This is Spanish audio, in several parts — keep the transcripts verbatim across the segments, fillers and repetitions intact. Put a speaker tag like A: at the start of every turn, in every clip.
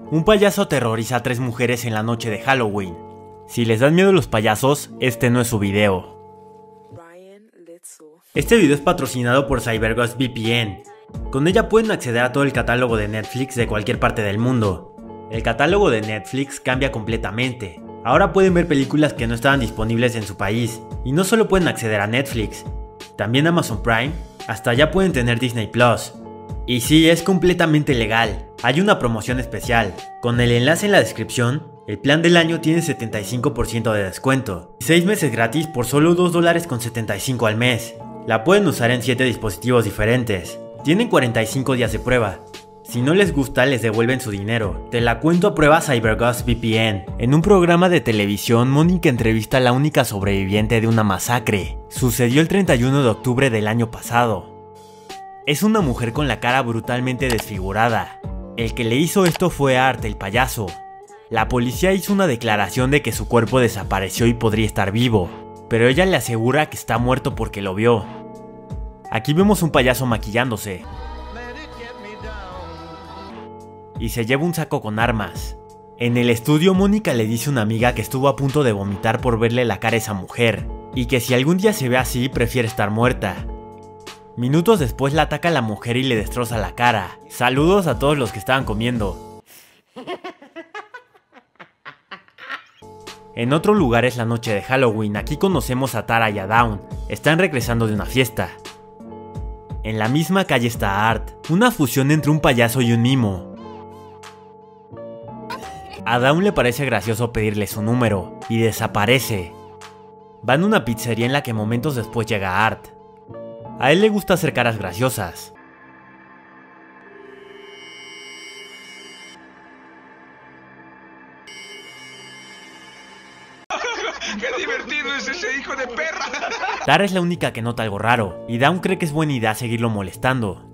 A: Un payaso aterroriza a tres mujeres en la noche de Halloween. Si les dan miedo los payasos, este no es su video. Este video es patrocinado por CyberGhost V P N. Con ella pueden acceder a todo el catálogo de Netflix de cualquier parte del mundo. El catálogo de Netflix cambia completamente. Ahora pueden ver películas que no estaban disponibles en su país. Y no solo pueden acceder a Netflix, también Amazon Prime, hasta ya pueden tener Disney Plus. Y sí, es completamente legal. Hay una promoción especial. Con el enlace en la descripción, el plan del año tiene setenta y cinco por ciento de descuento. seis meses gratis por solo dos dólares con setenta y cinco al mes. La pueden usar en siete dispositivos diferentes. Tienen cuarenta y cinco días de prueba. Si no les gusta, les devuelven su dinero. Te la cuento a prueba CyberGhost V P N. En un programa de televisión, Mónica entrevista a la única sobreviviente de una masacre. Sucedió el treinta y uno de octubre del año pasado. Es una mujer con la cara brutalmente desfigurada. El que le hizo esto fue Art, el payaso. La policía hizo una declaración de que su cuerpo desapareció y podría estar vivo, pero ella le asegura que está muerto porque lo vio. Aquí vemos un payaso maquillándose. Y se lleva un saco con armas. En el estudio, Mónica le dice a una amiga que estuvo a punto de vomitar por verle la cara a esa mujer, y que si algún día se ve así, prefiere estar muerta. Minutos después la ataca a la mujer y le destroza la cara. Saludos a todos los que estaban comiendo. En otro lugar es la noche de Halloween. Aquí conocemos a Tara y a Dawn. Están regresando de una fiesta. En la misma calle está Art, una fusión entre un payaso y un mimo. A Dawn le parece gracioso pedirle su número, y desaparece. Van a una pizzería en la que momentos después llega Art. A él le gusta hacer caras graciosas.
B: ¡Qué divertido es ese hijo de perra!
A: Tara es la única que nota algo raro, y Dawn cree que es buena idea seguirlo molestando.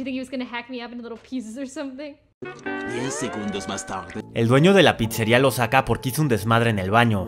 C: diez segundos más tarde.
A: El dueño de la pizzería lo saca porque hizo un desmadre en el baño.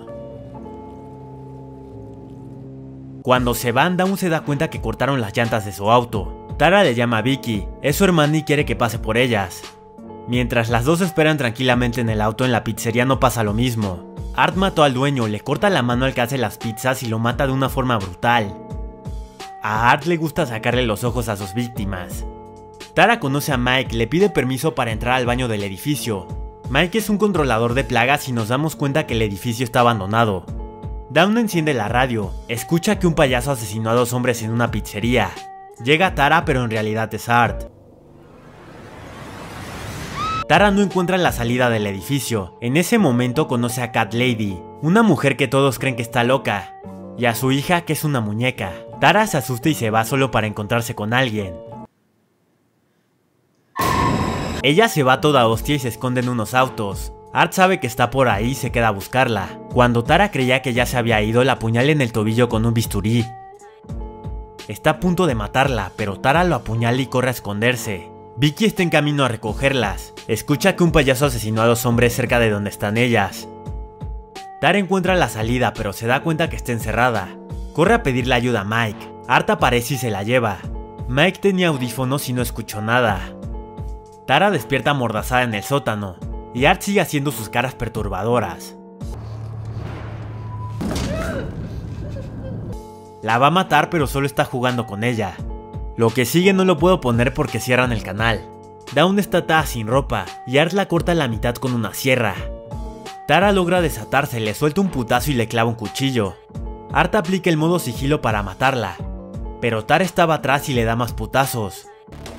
A: Cuando se van, Dawn se da cuenta que cortaron las llantas de su auto. Tara le llama a Vicky, es su hermana y quiere que pase por ellas. Mientras las dos esperan tranquilamente en el auto, en la pizzería no pasa lo mismo. Art mató al dueño, le corta la mano al que hace las pizzas y lo mata de una forma brutal. A Art le gusta sacarle los ojos a sus víctimas. Tara conoce a Mike, le pide permiso para entrar al baño del edificio. Mike es un controlador de plagas y nos damos cuenta que el edificio está abandonado. Dawn enciende la radio, escucha que un payaso asesinó a dos hombres en una pizzería. Llega Tara, pero en realidad es Art. Tara no encuentra la salida del edificio. En ese momento conoce a Cat Lady, una mujer que todos creen que está loca, y a su hija, que es una muñeca. Tara se asusta y se va solo para encontrarse con alguien. Ella se va toda hostia y se esconde en unos autos. Art sabe que está por ahí y se queda a buscarla. Cuando Tara creía que ya se había ido, la apuñala en el tobillo con un bisturí. Está a punto de matarla, pero Tara lo apuñala y corre a esconderse. Vicky está en camino a recogerlas. Escucha que un payaso asesinó a dos hombres cerca de donde están ellas. Tara encuentra la salida, pero se da cuenta que está encerrada. Corre a pedirle ayuda a Mike. Art aparece y se la lleva. Mike tenía audífonos y no escuchó nada. Tara despierta amordazada en el sótano, y Art sigue haciendo sus caras perturbadoras. La va a matar, pero solo está jugando con ella. Lo que sigue no lo puedo poner porque cierran el canal. Dawn está atada sin ropa, y Art la corta a la mitad con una sierra. Tara logra desatarse, le suelta un putazo y le clava un cuchillo. Art aplica el modo sigilo para matarla, pero Tara estaba atrás y le da más putazos.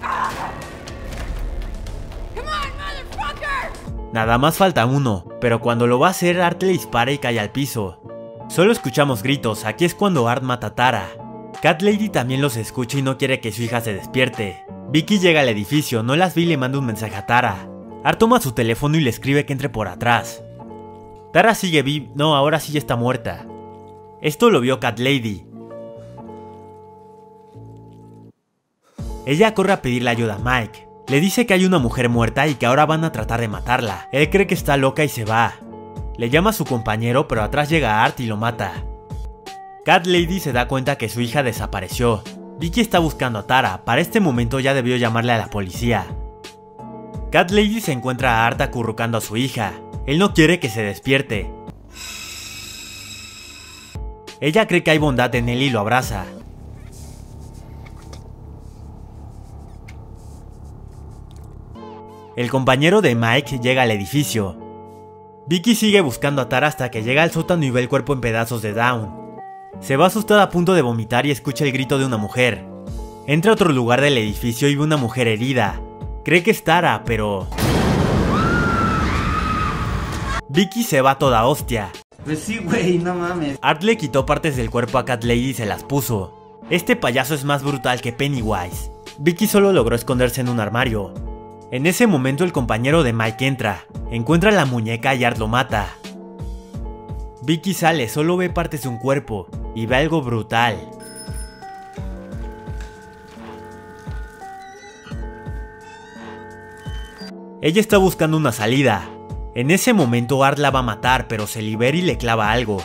A: Nada más falta uno, pero cuando lo va a hacer, Art le dispara y cae al piso. Solo escuchamos gritos, aquí es cuando Art mata a Tara. Cat Lady también los escucha y no quiere que su hija se despierte. Vicky llega al edificio, no las ve y le manda un mensaje a Tara. Art toma su teléfono y le escribe que entre por atrás. Tara sigue viva, no, ahora sí ya está muerta. Esto lo vio Cat Lady. Ella corre a pedirle ayuda a Mike. Le dice que hay una mujer muerta y que ahora van a tratar de matarla. Él cree que está loca y se va. Le llama a su compañero, pero atrás llega Art y lo mata. Cat Lady se da cuenta que su hija desapareció. Vicky está buscando a Tara, para este momento ya debió llamarle a la policía. Cat Lady se encuentra a Art acurrucando a su hija. Él no quiere que se despierte. Ella cree que hay bondad en él y lo abraza. El compañero de Mike llega al edificio. Vicky sigue buscando a Tara hasta que llega al sótano y ve el cuerpo en pedazos de Dawn. Se va asustada a punto de vomitar y escucha el grito de una mujer. Entra a otro lugar del edificio y ve una mujer herida. Cree que es Tara, pero... Vicky se va toda hostia.
D: Pues sí, güey, no mames.
A: Art le quitó partes del cuerpo a Cat Lady y se las puso. Este payaso es más brutal que Pennywise. Vicky solo logró esconderse en un armario. En ese momento el compañero de Mike entra, encuentra la muñeca y Art lo mata. Vicky sale, solo ve partes de un cuerpo y ve algo brutal. Ella está buscando una salida. En ese momento Art la va a matar, pero se libera y le clava algo.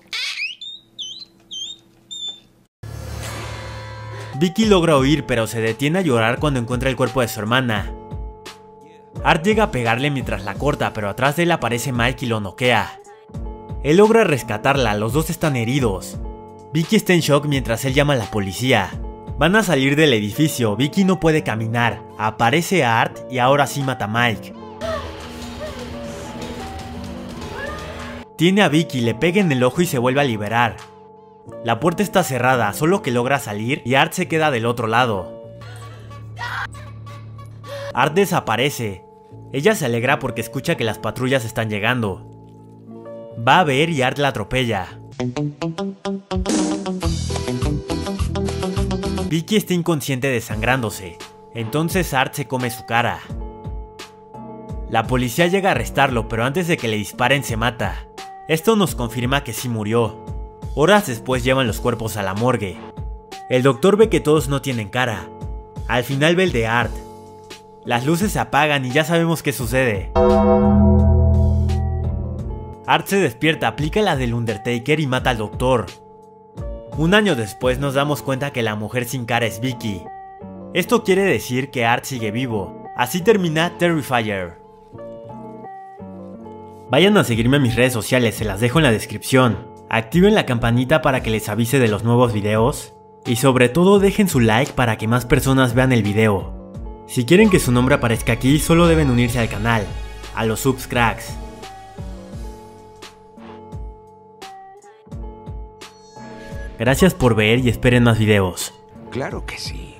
A: Vicky logra huir, pero se detiene a llorar cuando encuentra el cuerpo de su hermana. Art llega a pegarle mientras la corta, pero atrás de él aparece Mike y lo noquea. Él logra rescatarla, los dos están heridos. Vicky está en shock mientras él llama a la policía. Van a salir del edificio, Vicky no puede caminar, aparece Art y ahora sí mata a Mike. Tiene a Vicky, le pega en el ojo y se vuelve a liberar. La puerta está cerrada, solo que logra salir y Art se queda del otro lado. Art desaparece. Ella se alegra porque escucha que las patrullas están llegando. Va a ver y Art la atropella. Vicky está inconsciente desangrándose. Entonces Art se come su cara. La policía llega a arrestarlo, pero antes de que le disparen se mata. Esto nos confirma que sí murió. Horas después llevan los cuerpos a la morgue. El doctor ve que todos no tienen cara. Al final ve el de Art. Las luces se apagan y ya sabemos qué sucede. Art se despierta, aplica la del Undertaker y mata al doctor. Un año después nos damos cuenta que la mujer sin cara es Vicky. Esto quiere decir que Art sigue vivo. Así termina Terrifier. Vayan a seguirme en mis redes sociales, se las dejo en la descripción. Activen la campanita para que les avise de los nuevos videos. Y sobre todo dejen su like para que más personas vean el video. Si quieren que su nombre aparezca aquí, solo deben unirse al canal. A los subs cracks. Gracias por ver y esperen más videos.
B: Claro que sí.